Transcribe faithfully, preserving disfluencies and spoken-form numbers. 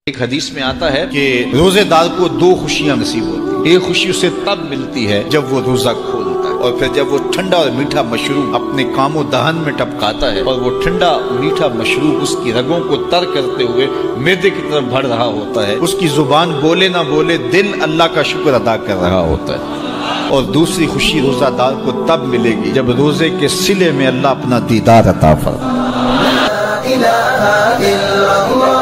एक हदीस में आता है कि रोजेदार को दो खुशियां नसीब होती हैं। एक खुशी उसे तब मिलती है जब वो रोजा खोलता है, और फिर जब वो ठंडा और मीठा मशरूब अपने कामो दहन में टपकाता है और वो ठंडा मीठा मशरूब उसकी रगों को तर करते हुए मैदे की तरफ बढ़ रहा होता है। उसकी जुबान बोले ना बोले दिल अल्लाह का शुक्र अदा कर रहा होता है। और दूसरी खुशी रोजादार को तब मिलेगी जब रोजे के सिले में अल्लाह अपना दीदार अता फरमाए।